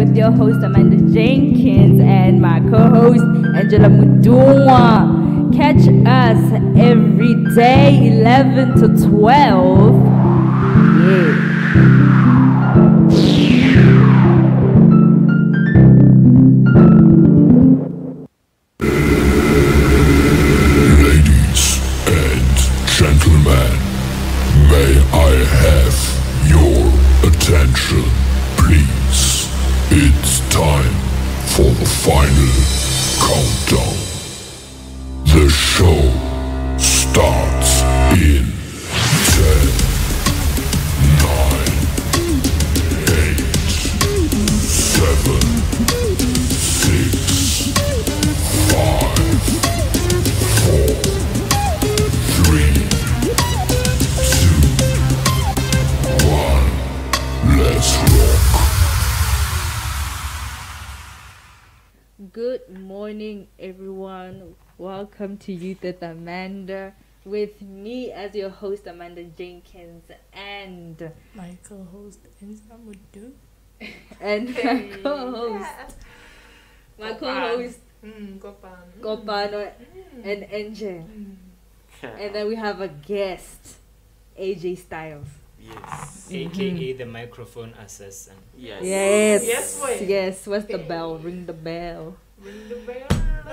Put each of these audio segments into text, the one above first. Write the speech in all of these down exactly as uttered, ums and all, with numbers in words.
with your host Amanda Jenkins and my co-host Angela Mudunwa. Catch us every day eleven to twelve. Yeah. Ladies and gentlemen, may I have your attention, please? It's time for the final countdown. The show starts in ten, nine, eight, seven, six, five, four, three, two, one. Let's rock. Good morning, everyone. Welcome to Youth with Amanda. With me as your host, Amanda Jenkins, and my co-host Angela Mudu. and my co-host, my co-host Mm, Kopan. Kopano Mm. and Angel, Mm. and then we have a guest, A J Styles. Yes. Mhm. A K A the microphone assassin. Yes. Yes, Yes, boy. yes. What's the bell? Ring the bell. Ring the bell.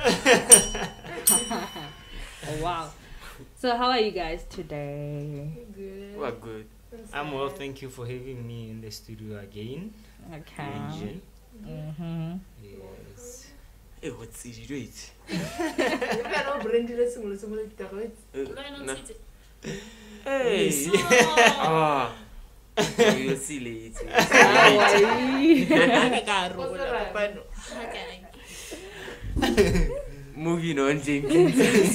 Oh wow. So how are you guys today? Good. We're good. I'm well, thank you for having me in the studio again. Okay. Angel. Mm-hmm. Yes. Hey, what's it? Wait. You can all bring the single single guitar. Uh, no. Hey. Ah. You'll see later. Moving on, Jenkins.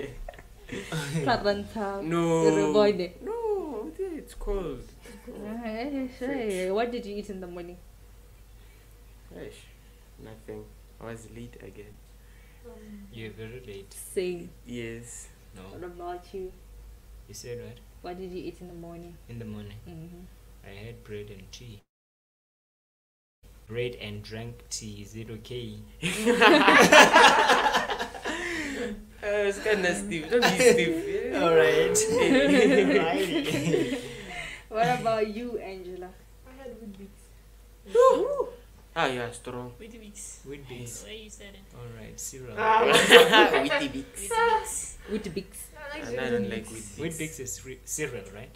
Saranta. No. Boy, No, it's cold. hey, what did you eat in the morning? Gosh, nothing. I was late again. You're very late. Same. Yes. What No. about you? You said what? What did you eat in the morning? In the morning. Mm-hmm. I had bread and tea. Bread and drank tea. Is it okay? Uh, it's kind of stiff. Don't be stiff. Alright. What about you, Angela? I had good beats. Ah, yeah, strong. With the mix. With bits. Where you said it. Alright, cereal. Ah, With the bits. With the mix. With the Bix. I like And I don't like with With bits. bits is re- cereal, right?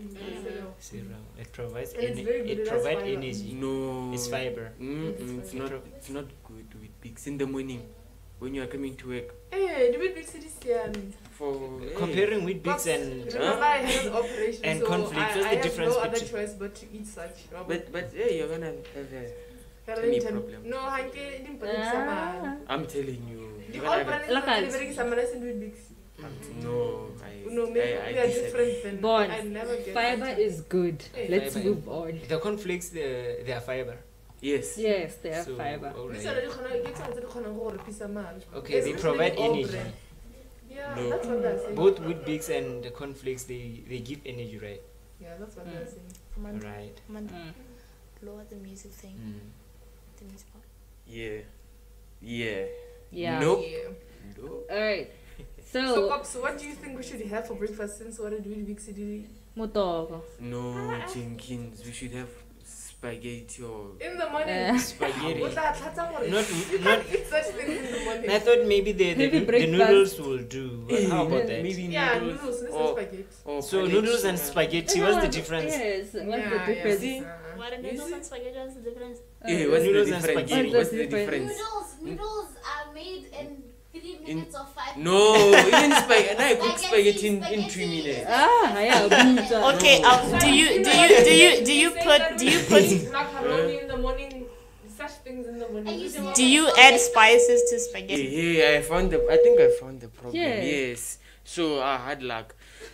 Mm. Cereal. It provides And it's ener- very good, it it has provides fiber. energy. No. It's fiber. Mm, It's mm, it's fiber. not. It's not good with pigs in the morning when you are coming to work. Hey, the big city stand. For hey. Comparing with bits and Remember, I had an operation, and so conflict, I, what's I the have difference no other between- choice but to eat such. But but hey, you're gonna have a. But tummy problem. no, I can't. Ah. I'm telling you. The You're all gonna have Look at- brands are very similar in with big. a, no, I. No, maybe I, I we are disagree. different then. Bon, I never get Fiber that. is good. Hey. Let's Fiber. move on. the conflicts, the they are fiber. Yes. Yes, they are So, fiber. This alright. is already gonna- get something gonna go to piece of man. Okay, they Especially provide all energy. brand. Yeah, No. that's what they're saying. Both with bigs and the conflicts, they they give energy, right? Yeah, that's what they're Mm. saying. Amanda, Right. Amanda, Mm. lower the music thing. Mm. The music part. Yeah. Yeah. Yeah. Nope. Yeah. No. Alright. So, So, Pops, what do you think we should have for breakfast since we're doing big city? Mutoko. No, Jenkins. We should have spaghetti or In the morning. Eh. Spaghetti. What that- that's how it Not is. You not. can't eat such things in the morning. I thought maybe the the, Maybe the breakfast. noodles will do. Well, how about that? Maybe Yeah, noodles, noodles, this is or, spaghetti. or So porridge, noodles and yeah. spaghetti. What's the difference? Yes, what's Yeah, the yeah. difference? See? Uh, What are You noodles see? and spaghetti? What's the difference? Eh, what's Noodles the and difference? spaghetti. What's the What's the difference? Noodles, noodles are made in three minutes or five No, minutes. even spaghetti. And I cook Spaghetti, spaghetti in, in spaghetti. three minutes. Ah, yeah, buta. Okay, No. um, do you do you do you do you put do you put macaroni in the morning, such things in the I morning. used to do you add spices to Yeah, spaghetti? yeah, I found the. I think I found the problem. Yeah. Yes. So I had luck.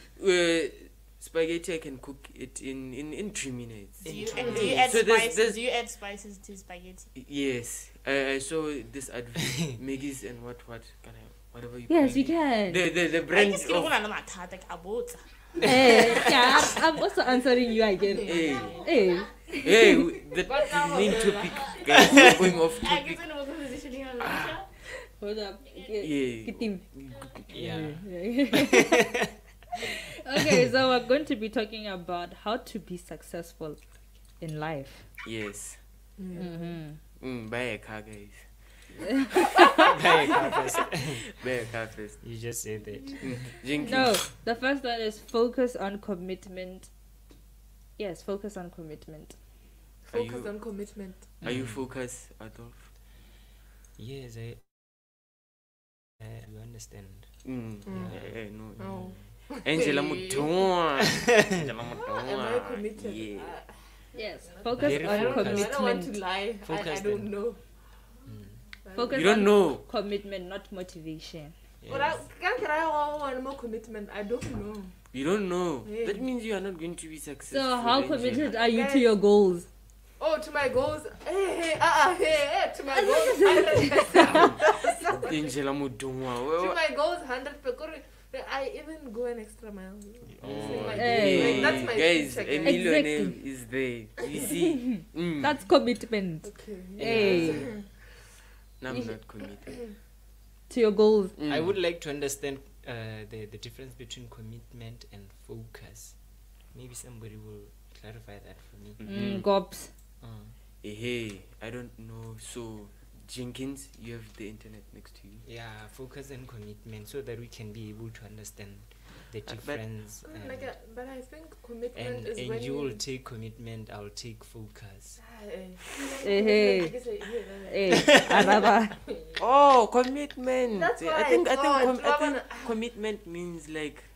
Uh, spaghetti I can cook it in in, in three minutes. Do you, In and three do you minutes. add So there's- spices? there's- Do you add spices to spaghetti? Yes, I, I saw this advert, Maggie's and what what can I whatever you. Yes, call you it. can. The the the I brand guess of. you don't want to Eh, yeah, I'm also answering you again. Hey, Hey, Hey, w- the, But the now main we're topic, guys, we're going off I topic. guess when we're positioning on Russia. Hold up. Yeah. Kitim. Yeah. Okay, so we're going to be talking about how to be successful in life. Yes. Mm-hmm. Mm, buy a car, guys. Very fast. Buy a car first. You just said that. Mm. Jenkins. No, the first one is focus on commitment. Yes, focus on commitment. Are Focus you- on commitment. Are you focused, Adolf? Yes, I. I you understand. Mm. Mm. Yeah, yeah, no. Oh. Angela Mutua. Angela Am I Mutua. committed? Yeah. Uh, Yes, focus Very I on don't, know. I focused. don't want to commitment. lie. I, I Focus don't then. know. Mm. Focus You don't on know. commitment, not motivation. But I Yes. can't get I want more commitment. I don't know. You don't know. Yeah. That means you are not going to be successful. So, how Angela. committed are you to Guys. your goals? Oh, to my goals. Hey, hey, uh, uh, hey, hey, to my goals. one hundred percent. Angela Mutua. To my goals, one hundred percent. I even go an extra mile. Oh, Like, Hey. like, that's my guys, future, a guys. millionaire Exactly. is there. You see? Mm. That's commitment Okay. Hey. No, I'm not committed. to your goals. Mm. I would like to understand uh, the the difference between commitment and focus. Maybe somebody will clarify that for me. Mm, gops. Uh, Eh, Hey, I don't know. So, Jenkins, you have the internet next to you. yeah, focus and commitment, so that we can be able to understand the Uh, but- difference. Mm, and Like, uh, but I think commitment and, is and when you will take commitment, I'll take focus. Ah, eh. Eh, hey. I guess I- yeah, Hey, Araba. Oh, commitment. That's I what I think I think thought. com- I think Lava- commitment means like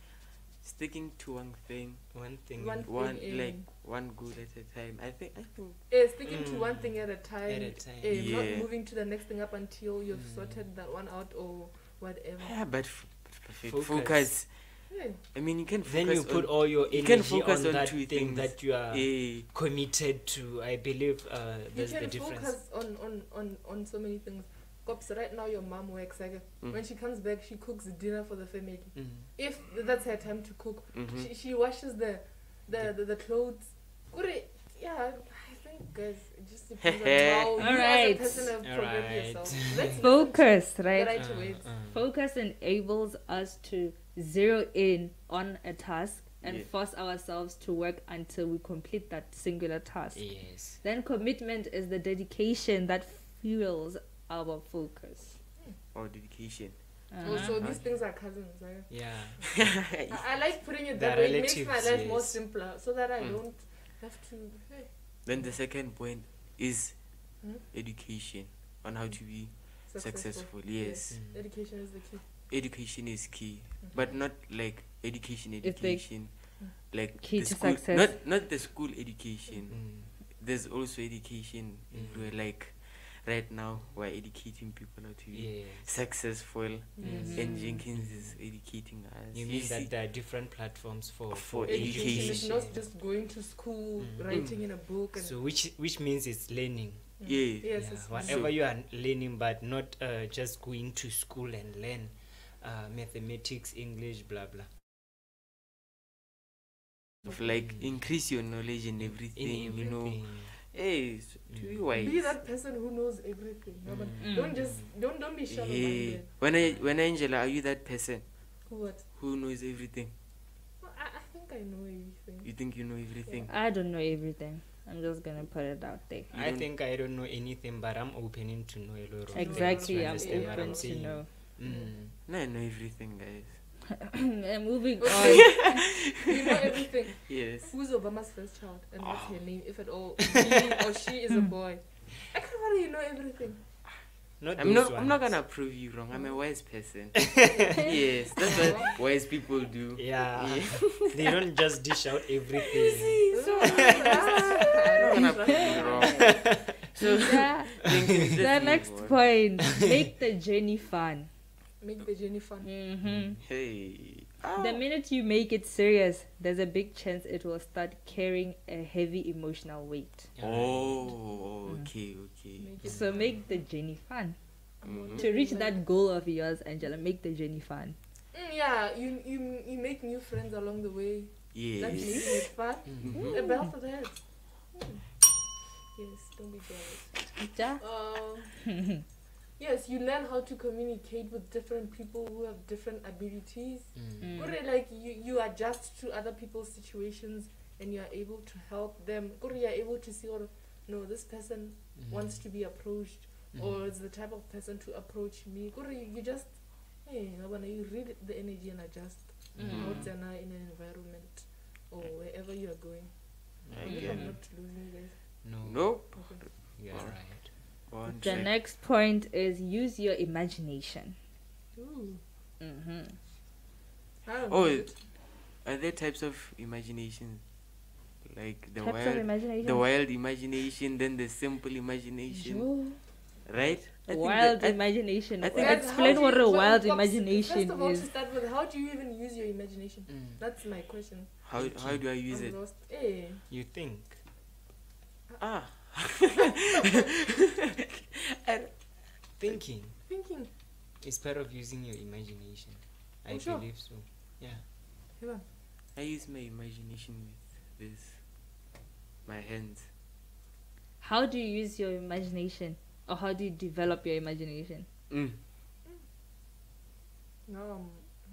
sticking to one thing, One thing One in- one thing, like eh. one goal at a time. I think I think Eh, sticking to Mm. one thing at a time. At a time. Eh, Yeah. Not moving to the next thing up until you've Mm. sorted that one out or whatever. yeah, but f- f- Focus. focus. Yeah. I mean, you can focus then you put on, all your you energy can focus on on that two thing things. that you are eh, committed to. I believe uh, You there's the can difference. focus on, on, on, on so many things. Cops, right now your mom works. Like, Mm. when she comes back, she cooks dinner for the family. Mm. If that's her time to cook, mhm. she, she washes the the, the, the clothes. Kuri, yeah, I think, guys, it just depends on how you Alright. as a person have programmed Alright. yourself. Let's Focus, the right? right Uh, words. uh. Focus enables us to zero in on a task and Yeah. force ourselves to work until we complete that singular task. Yes. Then commitment is the dedication that fuels our focus. Or dedication. Uh-huh. Also, these things are cousins. Right? Yeah. I, I like putting it They're that way. It makes my relatives, life more yes. simpler so that I Mm. don't have to. Hey, Then the second point is Hmm? education on how to be successful. successful. Yes, Mm. Education is the key. education is key, Mhm. but not like education, It's the education, like key the to school, success. not not the school education. Mm. There's also education. Mm. Where, like right now, we're educating people how to be Yes. successful, Yes. and Jenkins is educating us. You You mean see? that there are different platforms for For Education is education. not just going to school, Mm. writing in a book, and So which which means it's learning. Mm. Yeah. Yes, Yeah, it's whatever So- you are learning, but not uh, just going to school and learn uh, mathematics, English, blah blah. Of like Mm. increase your knowledge in everything. In You know, everything. hey, so to be Mm. wise. be that person who knows everything. No, but Mm. don't just don't don't be Yeah. shallow-minded. When I when Angela, are you that person What? who knows everything? Well, I, I think I know everything. You think you know everything? I don't know everything. I'm just gonna put it out there. You I don't- think I don't know anything, but I'm opening to know a lot of things. Exactly, You I'm understand what open to saying? know. Mm. No, I know everything, guys. And moving Okay. on. You know everything. Yes. Who's Obama's first child, and what's Oh. her name, if at all? He or she is a boy. I can't worry, you know everything. Not I'm those not. I'm not ones. gonna prove you wrong. I'm a wise person. Yes, that's what wise people do. Yeah, Yeah. they don't just dish out everything. I'm not gonna prove you wrong. So Yeah. Jenkins, The let's next move on. point: make the journey fun. Make the journey fun. hmm Hey. The minute you make it serious, there's a big chance it will start carrying a heavy emotional weight. Oh, okay, okay. Make it So make the journey fun. Mhm. To reach that goal of yours, Angela, make the journey fun. Mm, yeah, you, you you make new friends along the way. That Yes. makes it fun. Mhm. Mm, a belt for that. Yes, don't be jealous. Ja? Um, yes, you learn how to communicate with different people who have different abilities. Mm. Kore, like you, you adjust to other people's situations and you are able to help them. Kore, you are able to see, or no, this person Mm. wants to be approached, Mm. or is the type of person to approach me. Kore, you, you just, hey, you read the energy and adjust Mm. out there now in an environment or wherever you are going. I I hope get I'm it. not losing you guys. No. Nope. Okay. You're Oh. right. One The sec. next point is use your imagination. Ooh. Mm-hmm. I don't Oh, know. it- are there types of imagination? Like the Types of wild, imagination. the wild imagination, then the simple imagination, Yo. right? I think Wild that- I- imagination. I think Guys, it's- how Explain do what you- a well, wild well, imagination First of all, is. to start with, how do you even use your imagination? Mm. That's my question. how how do I use I'm it? lost. Hey. You think? Ah, Thinking Thinking. is part of using your imagination. I Oh, sure. believe so. Yeah. Come on. I use my imagination with this, my hands. How do you use your imagination? Or how do you develop your imagination? Mm. No. um,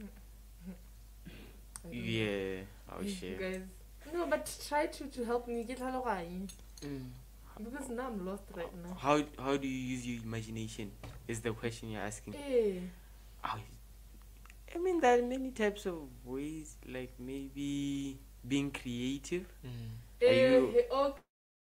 I don't know. Yeah, I'll share. Guys. No, but try to, to help me get alongside. Mm. Because now I'm lost right now. How how do you use your imagination? Is the question you're asking? Hey. Oh, I mean, there are many types of ways, like maybe being creative. Mm. Hey, you- hey, oh.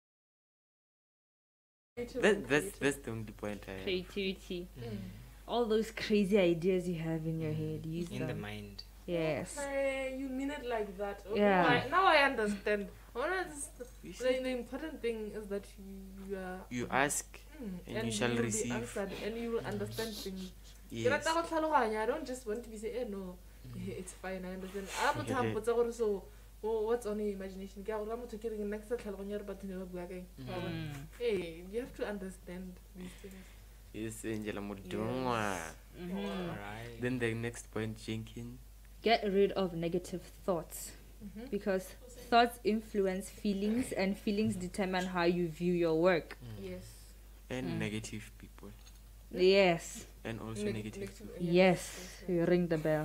Creative That and that's creative. that's the only point I have. Creativity. Mm. All those crazy ideas you have in your head. Use In the them. mind. Yes. Hey, you mean it like that. Okay, Yeah. Now I, now I understand. I wanna just, You, the, see, the important thing is that you, you are. you ask, Mm, and you shall will be receive. answered and you will understand things. Ke yes. rata go tlhaloganya, I don't just want to be say, eh, no, eh, it's fine, I understand. Ah, motho a mpotsa gore, so, oh, what's on your imagination? Ke a gore motho ke re nna ke sa tlhaloganya gore batho ne ba bua kae. Wa bona? Mm. Hey, you have to understand these things. Yes, Angela Mudungwa. Mhm. Alright. Then the next point, Jenkins. Get rid of negative thoughts. Mhm. Because thoughts influence feelings and feelings determine how you view your work. Mm. Yes. And Mm. negative people. Yes. And also Neg- negative. negative- people. Yes. yes, yes. You ring the bell.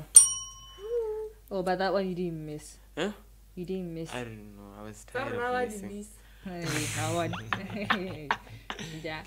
Oh, but that one you didn't miss. Huh? You didn't miss. I don't know. I was Sorry, tired now of I did listening. this. Hey, that one. Yeah.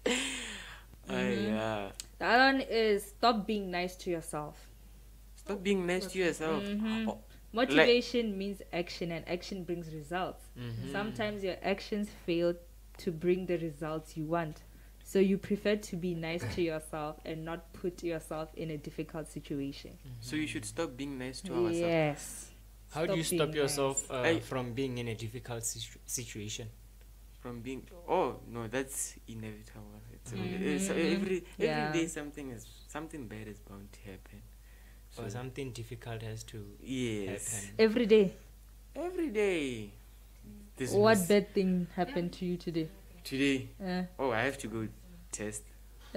Ah, Mhm. yeah. The other one is stop being nice to yourself. Stop being nice to yourself. Mhm. Oh, Motivation means action, and action brings results. Mhm. Sometimes your actions fail to bring the results you want. So you prefer to be nice to yourself and not put yourself in a difficult situation. So you should stop being nice to ourselves. Yes. How do you Stop stop being yourself uh, I- from being in a difficult situ- situation? From being, oh no, that's inevitable. It's, a- Mhm. it's a- every Yeah. every day something is something bad is bound to happen. Or So, something difficult has to yes, happen? Every day. every day. This What was bad thing happened to you today? today? Uh, Oh, I have to go test. uh,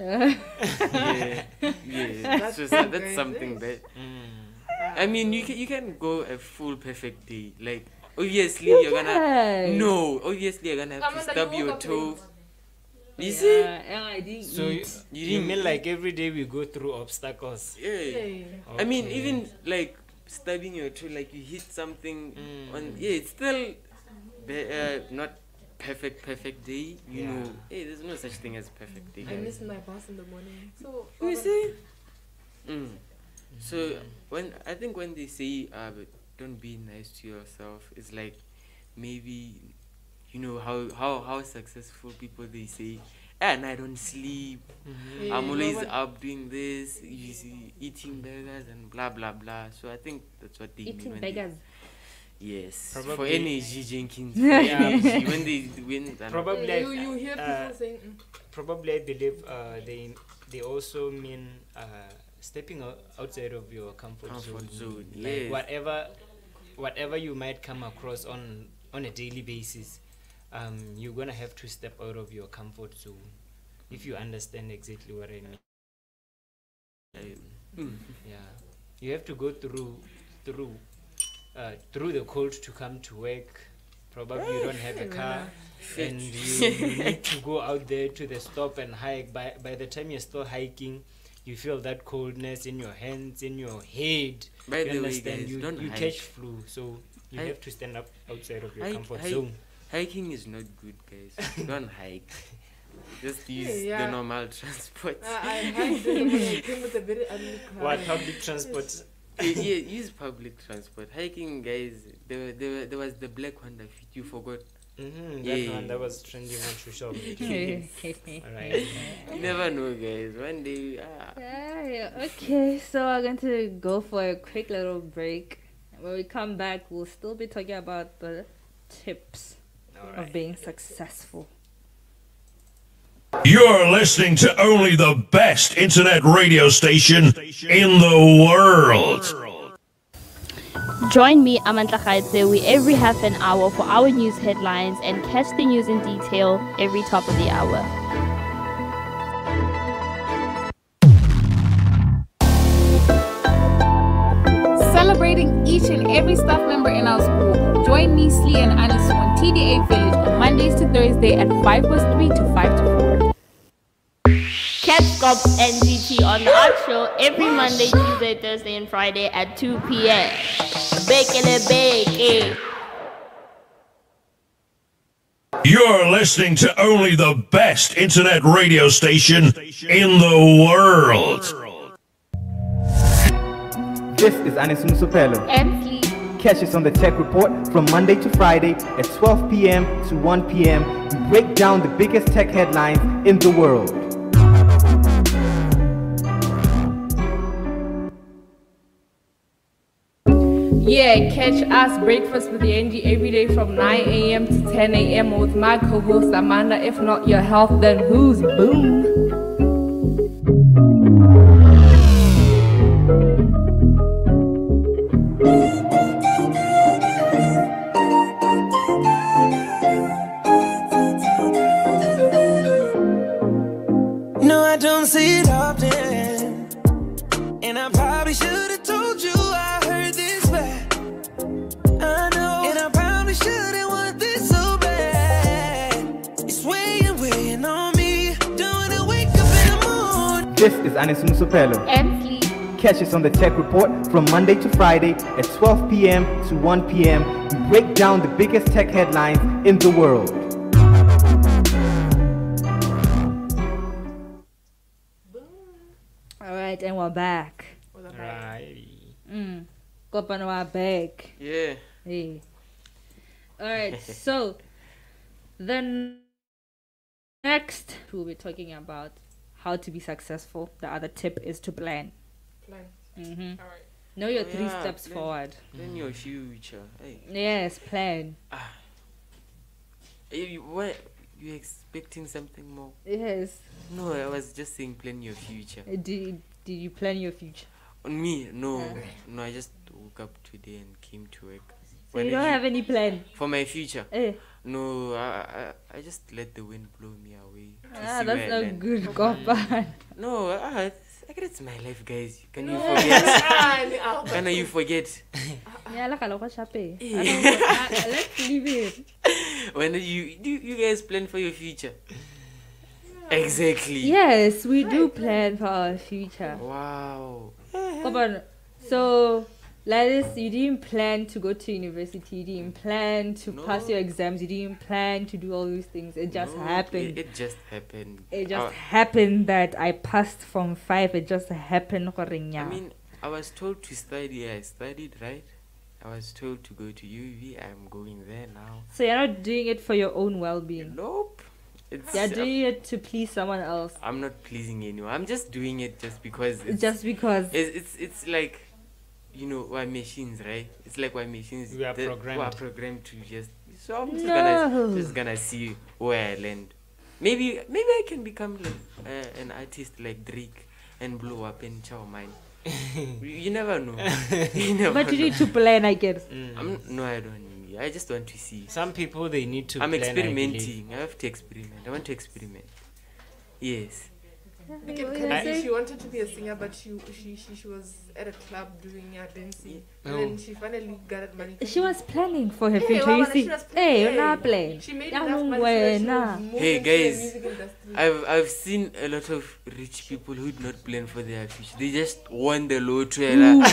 Yeah, yeah. That's just That's that's something bad. Mm. I mean, you can you can go a full perfect day. Like obviously you're gonna yes. no. Obviously you're gonna have to Amanda, stub you your woke up toe. late. You see? Yeah, and I didn't So you, eat. You you didn't mean eat. like every day we go through obstacles? Yeah. Hey. I mean, Okay. even like stubbing your toe, like you hit something Mm. on. Yeah, it's still be, uh, not perfect, perfect day. You Yeah. know, hey, there's no such thing as perfect day. I missed my bus in the morning. So, You Baba- see? Mm. So when I think when they say uh, but don't be nice to yourself, it's like maybe you know how how how successful people they say, and I don't sleep. Mhm. Yeah. I'm always but- up doing this, you see, eating burgers and blah blah blah. So I think that's what they mean Eating when they- beggars. Yes, for Probably- energy, Jenkins. For Yeah. energy when they win. and- Probably you, I- you hear people uh, saying, mm, Probably I believe uh, they they also mean uh, stepping out outside of your comfort, Comfort zone, Like yes. whatever whatever you might come across on on a daily basis, um, you're gonna have to step out of your comfort zone. If you understand exactly what I mean. I- mm. Yeah, you have to go through through uh, through the cold to come to work. Probably you don't have a car and you, you need to go out there to the stop and hike. By by the time you're still hiking, you feel that coldness in your hands, in your head. By you the way, understand? guys, you don't you hike. catch flu, so you Hike- have to stand up outside of your Hike- comfort hike- zone. Hiking is not good, guys. Don't hike. Just use yeah. the normal transport. Uh, I had the came with a very ugly car. What public transport? yeah, yeah, use public transport. Hiking, guys. There, there, there was the black Honda Fit. You forgot. Mm-hmm, that Yeah. one that was trending on social media. Alright. You never know, guys. One day, ah. Yeah, okay, so we're going to go for a quick little break. When we come back, we'll still be talking about the tips of being successful. You're listening to only the best internet radio station in the world. Join me, Amantla Khaitsewi, every half an hour for our news headlines and catch the news in detail every top of the hour. Celebrating each and every staff member in our school. Join me, Slee and Anisu on T D A Village on Mondays to Thursday at five past three to five to four. Catch Scops and G T on the Art Show every Monday, Tuesday, Thursday, and Friday at two p.m. Bekele beke. You're listening to only the best internet radio station in the world. This is Anisu Musopelo. And Slee. Catch us on the Tech Report from Monday to Friday at twelve p.m. to one p.m. We break down the biggest tech headlines in the world. Yeah, catch us Breakfast with the Angie every day from nine a.m. to ten a.m. with my co-host Amanda. If not your health, then who's? Boom. No, I don't see it often, and I probably should have told you I heard this bad. I know, and I probably shouldn't want this so bad. It's weighing, weighing on me. Don't wanna wake up in the morning. This is Anisu Musopelo. And Slee. Catch us on the Tech Report from Monday to Friday at twelve p.m. to one p.m. We break down the biggest tech headlines in the world. All right, and we're back. Right. Mm. Kopan we're back. Yeah. Hey. All right, so the next we'll be talking about how to be successful. The other tip is to plan. Plan. Mm-hmm. All right. Know your Oh, three yeah, steps plan. forward. Plan your future. Hey. Yes, plan. You, what? You expecting something more? Yes. No, I was just saying plan your future. Uh, Did, did you plan your future? On me, no. Uh. No, I just woke up today and came to work. So you don't have any plan? For my future? Eh. No, I, I I just let the wind blow me away. to Ah, see that's where I not land. good, Kopan. No, ah, it's, I guess it's my life, guys. Can you No. forget? Ah, Can you forget? Yeah, like a shape. Eh. Let's leave it. When do you do you guys plan for your future? Exactly. Yes, we do plan for our future. Wow. Kopan, so Ladis, you didn't plan to go to university, you didn't plan to No. pass your exams, you didn't plan to do all these things. It just No, happened. It, it just happened. It just I, happened that I passed from five. It just happened. I mean, I was told to study. I studied, right? I was told to go to U V. I'm going there now. So you're not doing it for your own well-being. Nope. It's You're doing it to please someone else. I'm not pleasing anyone. I'm just doing it just because. It's, Just because. It's it's, it's like, you know, we're machines, right? It's like we're machines. We are that- programmed. We are programmed to just. So I'm just No. gonna just gonna see where I land. Maybe maybe I can become like uh, an artist like Drake and blow up in Chow Mine. you, you never know. You never But you know. need to plan, I guess. Mm. I'm, no, I don't need. I just want to see. Some people they need to I'm plan, I believe. experimenting. I, have to experiment. I want to experiment. Yes. Because she wanted to be a singer, but she she she, she was at a club doing a dancing, Oh. and then she finally got money. She was planning for her Hey, future. Wabana, You she see, was hey, you're planning. not playing. She made Yeah, enough no money way, so that she nah. would move Hey, into the guys, music industry. I've I've seen a lot of rich people who did not plan for their future. They just won the lottery.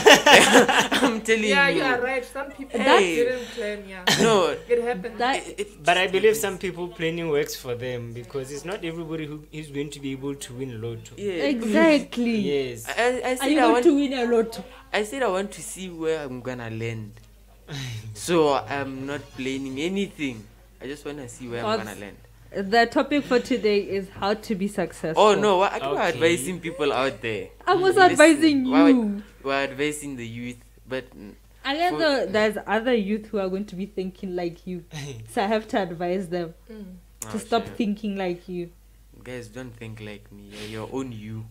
I'm telling Yeah, you. you are right. Some people Hey. didn't plan. Yeah, No, it happened. That it- it But I just believe happens. some people planning works for them because it's not everybody who is going to be able to win lotto. Yeah. exactly. Yes. I, I Are said you I going want. to win a lot? I said I want to see where I'm gonna land. So I'm not planning anything. I just wanna see where I'm Pops. gonna land. The topic for today is how to be successful. Oh no, I don't Okay. advising people out there. I was Listen, advising why- you. We're advising the youth, but mm, I guess For- the, there's other youth who are going to be thinking like you. So I have to advise them Mm. to oh, stop shit. thinking like you. Guys, don't think like me. You're your own you.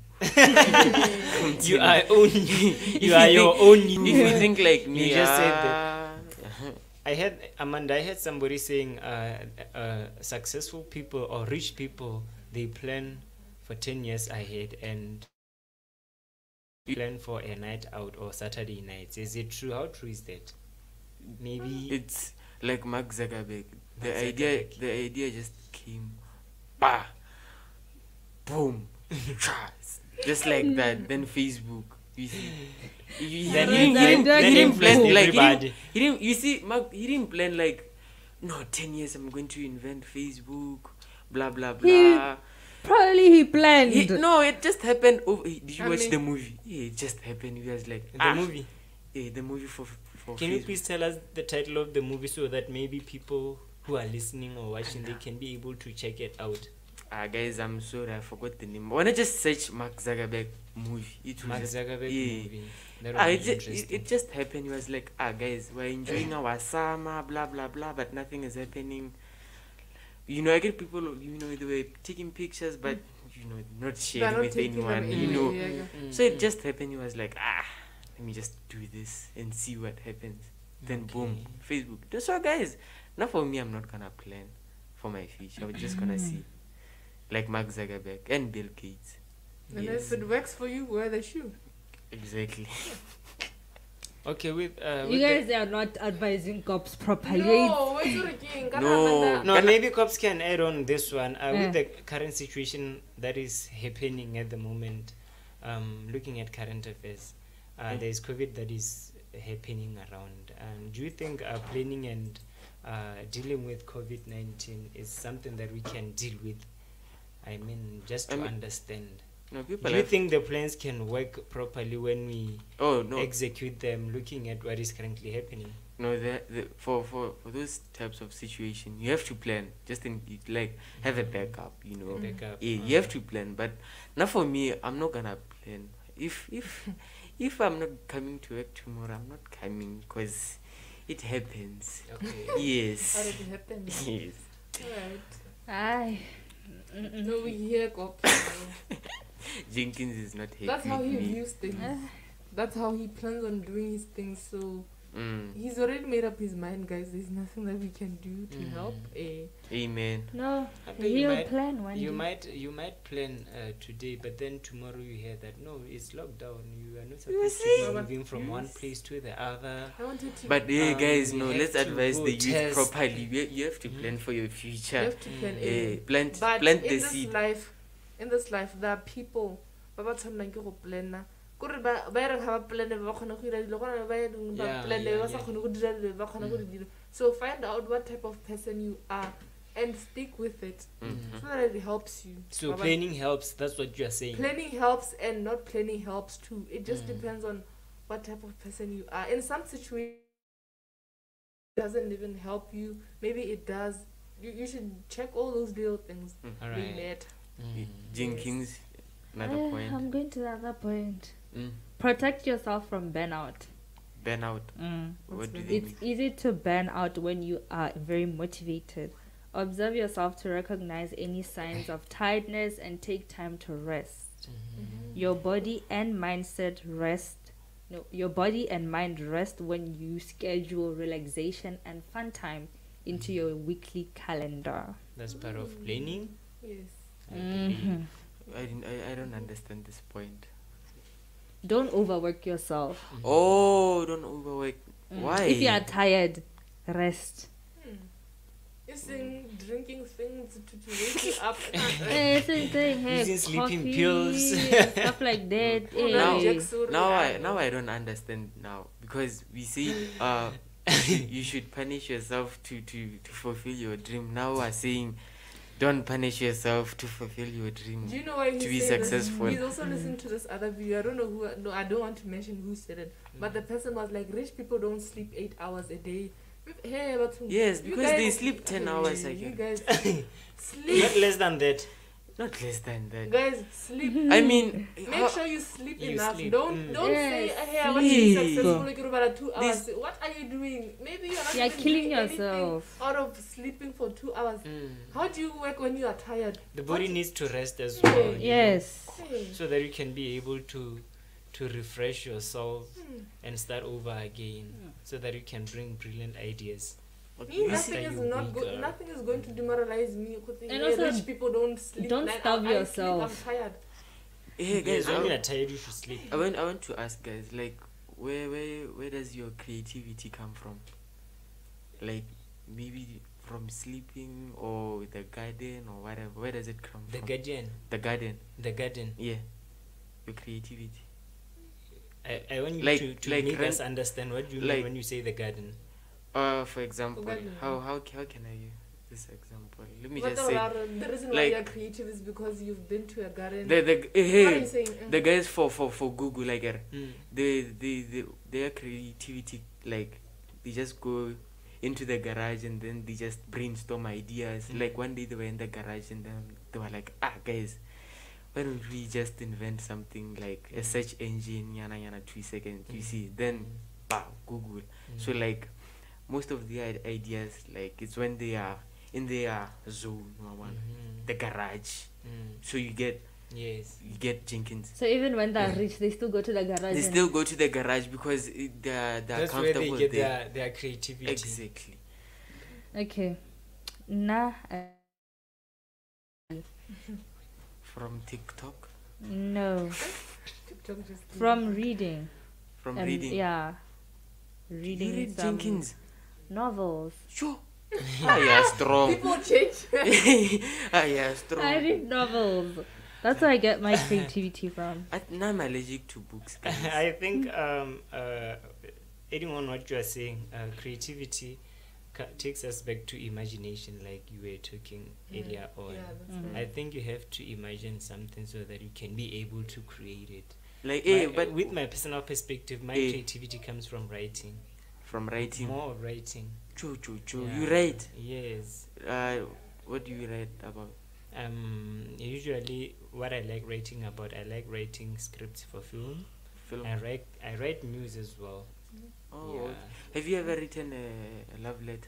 You are own you. If You are your think- own you. If you think like me, You just said ah, I had Amanda. I had somebody saying, uh, uh, successful people or rich people, they plan for ten years ahead and plan for a night out or Saturday nights. Is it true? How true is that? Maybe it's like Mark Zuckerberg. The Mark idea, Zuckerberg. the idea just came, bah, boom, chas, just like that. Then Facebook. You see, he, Then he, he- he, then- didn't, then he didn't plan influenced like he didn't, everybody. he didn't. You see, Mark, he didn't plan like, no, ten years I'm going to invent Facebook, blah blah blah. Probably he planned. He, no, it just happened. Over, did you I watch mean- the movie? Yeah, it just happened. He was like, the ah, movie. Yeah, the movie for for. Can you Facebook. please tell us the title of the movie so that maybe people who are listening or watching they can be able to check it out? Ah, guys, I'm sorry, I forgot the name. When I just search Mark Zuckerberg movie, it was Mark just, Zuckerberg yeah. movie. That Ah, would it, be ju- it, interesting. it just happened. He was like, ah, guys, we're enjoying our summer, blah blah blah, but nothing is happening. You know, I get people, you know, they were taking pictures, but you know, not They're sharing not with taking them anyone. You anywhere, know, yeah, yeah. Mm, so it mm. just happened. He was like, ah, let me just do this and see what happens. Then boom, Facebook. That's why, guys. Now for me, I'm not gonna plan for my future. I'm just gonna see, like Mark Zuckerberg and Bill Gates. And Yes. if it works for you, wear the shoe. Exactly. Okay, with uh, You with guys are not advising cops properly. No, what's your king? No. the, no, maybe cops can add on this one uh, Eh. with the current situation that is happening at the moment. Um, looking at current affairs, uh, Mm. there is COVID that is happening around. And do you think uh, planning and uh, dealing with COVID nineteen is something that we can deal with? I mean, just to I mean, understand. No, people Do you have- think the plans can work properly when we Oh no, execute them, looking at what is currently happening? no. The, the for for for those types of situation, you have to plan. Just in it, like have a backup. You know. Backup, Yeah, uh, you have to plan. But not for me. I'm not gonna plan. If if if I'm not coming to work tomorrow, I'm not coming because it happens. Okay. Yes. Already happened. Yes. Alright. Aye. No, we hear cops. Jenkins is not happy That's how with he me. views things. That's how he plans on doing his things. So Mm. he's already made up his mind, guys. There's nothing that we can do to Mm. help. Eh. Amen. No, I think you he'll might- plan one You day. might you might plan uh, today, but then tomorrow you hear that no, it's lockdown. You are not supposed to see? be moving from one place to the other. I wanted to. But yeah, Um, guys, we no. have Let's to advise go the youth test. properly. You, you have to Mm. plan for your you future. have to plan. Mm. eh. Eh, plant But plant in the this seed. life, in this life, there are people. Ba ba tshwanang ke go plana. Kore ba ba re ga ba plane ba kgona go ira dilo gona ba ding ba Yeah, plane yeah, ba sa yeah. kgone go dira dilo ba kgona go di dira. So find out what type of person you are and stick with it Mhm. so that it helps you. So Ba ba- planning helps. That's what you are saying. planning helps and not planning helps too. It just Mm. depends on what type of person you are. In some situations, it doesn't even help you. Maybe it does. You, you should check all those little things. Mm. All They right. matter. Mm. Jenkins, another Eh, point. I'm going to the other point. Mm. Protect yourself from burnout. Burnout. Mm. What do burnout? they It's mean? easy to burn out when you are very motivated. Observe yourself to recognize any signs of tiredness and take time to rest. Mhm. Your body and mindset rest. No, your body and mind rest when you schedule relaxation and fun time into your weekly calendar. That's part of planning. Yes. I believe. Mhm. I, didn't, I I don't understand this point. don't overwork yourself. Oh, don't overwork. Mm. Why? If you are tired, rest. Using drinking things to, to wake you up. Hey, same thing. Hey, Using sleeping coffee, pills. stuff like that. Oh, Hey. now, Jackson, now yeah. I now I don't understand now because we say uh you should, you should punish yourself to, to, to fulfill your dream. Now we're saying don't punish yourself to fulfill your dream. Do you know why he to be said successful? This? He's also listening to this other video. I don't know who. No, I don't want to mention who said it. But the person was like, rich people don't sleep eight hours a day. Hey, but Yes, you because guys- they sleep ten hours. I You guess. guys sleep. Not less than that. Not less than that. Guys, sleep. I mean, Make how- sure you sleep You enough. sleep. Don't Mm. don't Yes, say, hey, I want to be sleep. successful like about two hours. This- What are you doing? Maybe you're not You're even killing doing anything yourself. out of sleeping for two hours. Mm. How do you work when you are tired? The body What- needs to rest as Yeah. well. you know, Yes. Hey. so that you can be able to to refresh yourself Hmm. and start over again, so that you can bring brilliant ideas. Me, After nothing is you not wake good. up. Nothing is going to demoralize me. And And also, rich people don't sleep. don't nine starve hours. I yourself. Sleep, I'm tired. Hey guys, I'm I, not tired. You should sleep. I want I want to ask guys, like, where where where does your creativity come from? Like, maybe from sleeping or the garden or whatever. Where does it come The from? garden. The garden. The garden. Yeah. Your creativity. I, I want you Like- to, to like make us rent- understand what you like- mean when you say the garden. Uh, for example, garden. how how ca- how can I use this example? Let me But just no, say Lara, the reason why like- you're creative is because you've been to a garden. the the eh, What are hey, you saying? Mm. the guys for for for Google like uh, Mm. they they they their creativity, like they just go into the garage and then they just brainstorm ideas. Mm. Like one day they were in the garage and then they were like, ah guys, why don't we just invent something like a search engine, yana yana two seconds, you Mm. see, then bah, Google. So like most of the i- ideas, like it's when they are in their zone, one, Mhm. the garage. Mm. So you get Yes. you get Jenkins. So even when they're rich, they still go to the garage. They and- still go to the garage because it, they're they're That's where comfortable they get there. their, their creativity. Exactly. Okay. Nah. uh, From TikTok, No. TikTok just From reading. from Um, reading. Yeah. You Reading read some Jenkins. novels. Sure. Ah yeah, strong. People change. Ah yeah, strong. I read novels. That's where I get my creativity from. I, now I'm allergic to books. Guys. I think um, uh, adding on what you are saying, uh, creativity ca- takes us back to imagination, like you were talking Mm. earlier on. Yeah, that's Mhm. I think you have to imagine something so that you can be able to create it. Like, eh, My- but with my personal perspective, my Eh. creativity comes from writing. from writing. More of writing. Choo choo choo. Yeah. You write. Yes. Uh, what do you write about? Um, usually, what I like writing about, I like writing scripts for film. Film. I write, I write news as well. Oh, Yeah. have you ever written a, a love letter?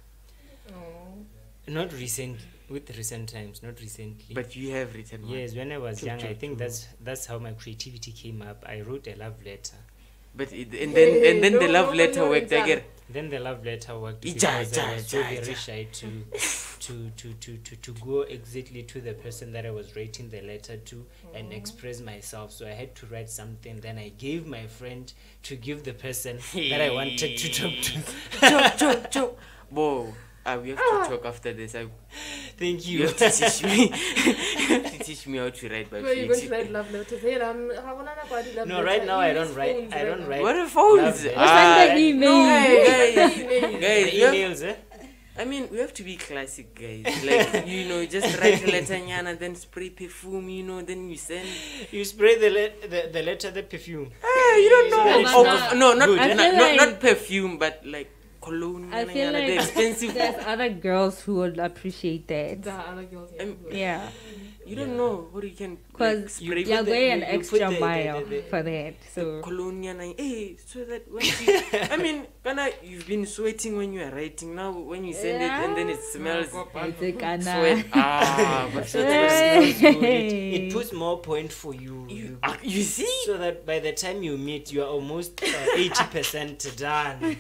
Oh. Not recent, with recent times, not recently. But you have written one. yes, when I was Choo, young, choo, I think choo. that's that's how my creativity came up. I wrote a love letter. But it, and then and then the No, love no, letter no, worked no, again. Then the love letter worked Ija, because I ija, was so ija, very ija. shy to, to, to, to, to, to go exactly to the person that I was writing the letter to and express myself. So I had to write something. Then I gave my friend to give the person that I wanted to talk to. Choo choo choo. Whoa. Uh, we have to talk after this. I, Thank you you. have to teach me. you have to teach me how to write by Where you going to creative. write love letters? Hey, um, how wanna know about the love No, letter? right now I You don't use write. phones I don't now. write. What are phones? Love letter. Ah, Send the email. no, hey, guys, Email. guys, The we have- emails, eh? I mean, we have to be classic, guys. Like, you know, just write a letter, nyana, then spray perfume, you know, then you send. You spray the, le- the the letter, the perfume. Ah, you don't know. Yeah, Oh, but perf- no, not Good. not, I not, feel not, like- perfume, but like cologne, I nyana, feel nyana, like the expensive. there's other girls who would appreciate that. The other girls, yeah. Um, Yeah. You don't Yeah. know what you can like, Because spray you're put the- going an you- you put extra the- the- mile the- the- for that. So cologne, nyana, eh, so that when you, I mean, Kana, you've been sweating when you are writing. Now, when you send it and then it smells it's a Ghana. sweat. Ah, but so that Hey. Smells good. It, it puts more point for you. you, You- ah, you see. so that by the time you meet, you are almost uh, eighty percent done.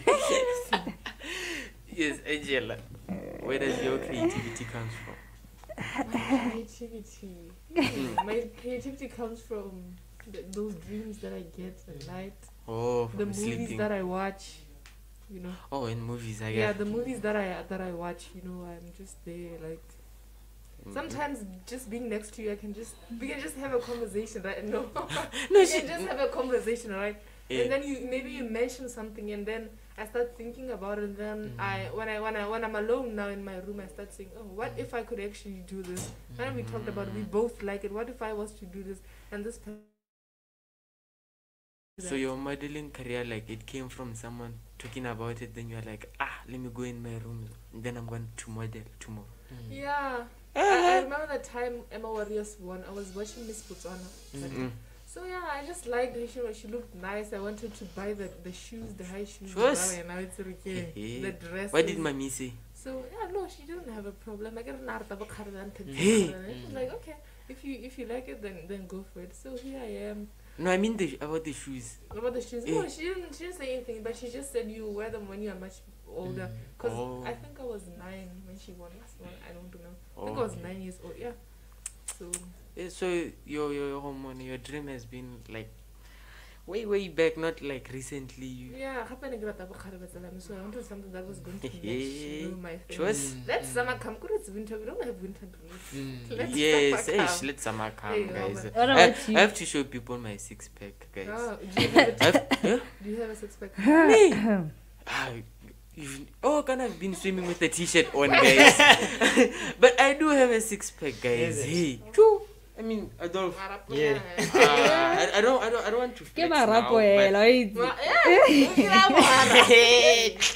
Yes, Angela. Where does your creativity comes from? My creativity. Mm. My creativity comes from th- those dreams that I get at night. Oh, The from movies sleeping. that I watch, you know. Oh, in movies, I Yeah, get. the movies that I that I watch, you know, I'm just there. Like Mm. sometimes, just being next to you, I can just we can just have a conversation, right? No, No, we she- can just have a conversation, right? Yeah. And then you maybe you mention something, and then I start thinking about it. And then Mm. I when I when I when I'm alone now in my room, I start saying, oh, what if I could actually do this? And we talked about it. We both like it. What if I was to do this? And this. pe- So your modeling career, like it came from someone talking about it, then you're like, ah, let me go in my room, and then I'm going to model tomorrow. Yeah. I, I remember the time Emma Warriors won. I was watching Miss Botswana. Mm. So yeah, I just liked her. She, she looked nice. I wanted to buy the, the shoes, the high shoes. Shoes? And now it's okay. Hey. The dress. What did mommy say? So yeah, no, she didn't have a problem. I got an art of a card and Hey. she was like, okay, if you if you like it, then then go for it. So here I am. No, I mean the about the shoes. About the shoes? Eh. No, she didn't. She didn't say anything, but she just said you wear them when you are much older. Cause Oh. I think I was nine when she won this one. I don't know. I think Oh. I was nine years old. Yeah. So. Yeah, so your your your hormone, your dream has been like way way back, not like recently. You Yeah, happening at Abu Kharabat, so I wanted something that was going to match you know, my face. Choice? Let's summer come. Good, it's winter. We don't have winter dreams. Let's yes, summer ish, come. let summer come, Hey, guys. Robert. What I, about you? I have to show people my six pack, guys. Oh, do you have a- I have- yeah? Do you have a six pack? Me? Ah, you've- oh, can I've been swimming with a t-shirt on, guys. But I do have a six pack, guys. Yes, Hey, true. I mean, Adolf. Yeah. Uh, I, I don't, I don't, I don't want to Ke flex now, marapo but- hela, oitse. Well, yeah, look at that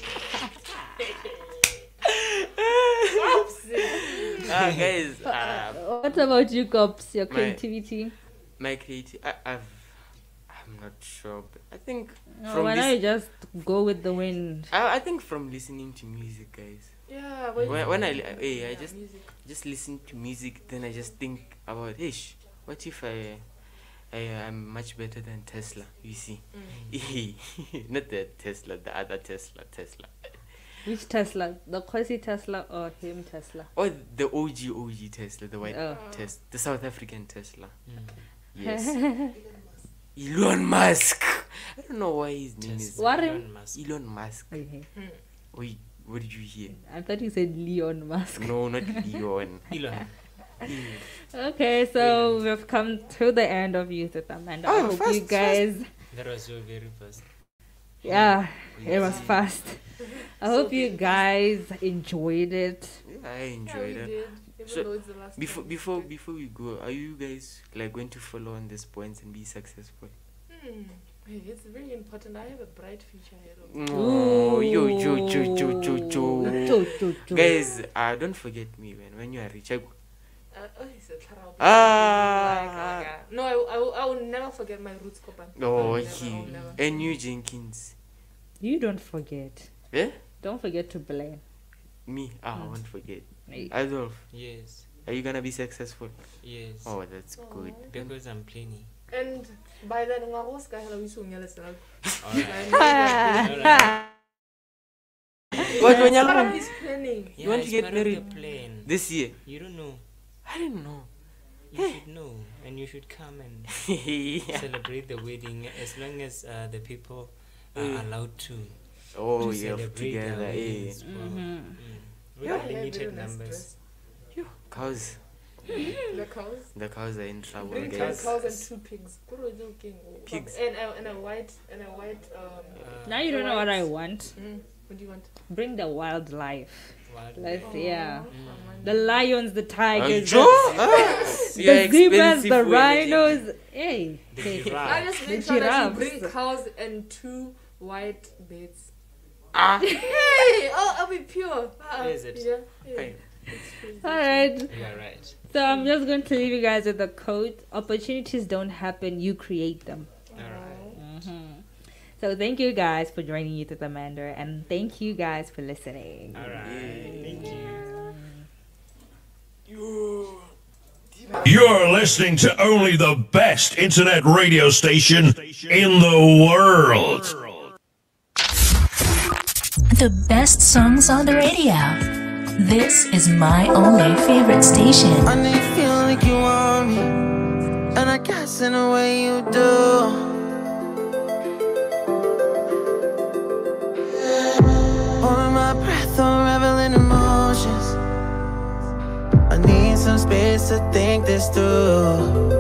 Ah, guys, uh, What about you, Cops? Your My- creativity? my creative, I, I've, I'm not sure, but I think No, from why this, not you just go with the wind? I, I think from listening to music, guys. Yeah, When, when I, li- hey, I yeah, just, music. just listen to music, then I just think about, hey, sh- what if I, I am much better than Tesla? You see, not the Tesla, the other Tesla, Tesla, Which Tesla? The Kwesi Tesla or him Tesla? or the O G O G Tesla, the white Oh. Tesla, the South African Tesla. Yes, Elon Musk. I don't know why his name is What? Elon Musk. Elon Musk. Okay. Wait, what did you hear? I thought you said Leon Musk. No, not Elon. Elon. Okay, so we've come to the end of Youth with Amanda. I Oh, hope fast, you guys, That was your very first. yeah, it was fast. I hope you guys enjoyed it. Yeah, I Yeah, we enjoyed it. did. Even So, though it's the last Before one. before before we go, are you guys like going to follow on these points and be successful? Hmm. Hey, it's very important. I have a bright future ahead of me. Oh, yo, yo, yo, yo, yo, Cho, yo. cho, cho. Guys, uh, don't forget me, man. When you are rich, I go. Uh, oh, it's a Tarao. Ah. Like, like, uh, no, I, I, will- I will never forget my roots, Kopan. Oh, I will never, I he will never. and you, Jenkins. You don't forget. Eh? Don't forget to blame. Me? Ah, I won't forget. Hey. Adolf, Yes. are you gonna be successful? Yes. Oh, that's good. Because I'm plenty. And by then, I was going to be so jealous. Alright. What when Part of you his planning. Yeah, want to it's get part of the married? plan. This year? You don't know. I didn't know. You should know, and you should come and Yeah. celebrate the wedding as long as uh, the people are Mm. allowed to. Oh, to yeah, celebrate their together. wedding Eh. as well. Mhm. Mm. With Yeah, limited very nice numbers. Cows. The cows. The cows are in trouble, Bring ten guys. cows and two pigs. Kuro is okay. Pigs. And a, and a white and a white um. Uh, Now you don't know what I want. Mm, what do you want? Bring the wildlife. wild- Let's yeah. Mm. The lions, the tigers, Joe? the, Ah, the you're zebras, expensive the for energy. rhinos. Hey, The hey. I giraffe. just The make sure that you giraffes. bring cows and two white beds. Ah. Hey, oh, I'll be pure. Ah, Is it? Yeah. yeah. Hey. All right. You're right. So I'm just going to leave you guys with a quote: "Opportunities don't happen; you create them." Alright. hmm So thank you guys for joining Youth with Amanda, and thank you guys for listening. Alright. Thank you. You're listening to only the best internet radio station in the world. The best songs on the radio. This is my only favorite station. I know you feel like you want me, and I got fast in the way you do. Holding my breath, unraveling emotions. I need some space to think this through.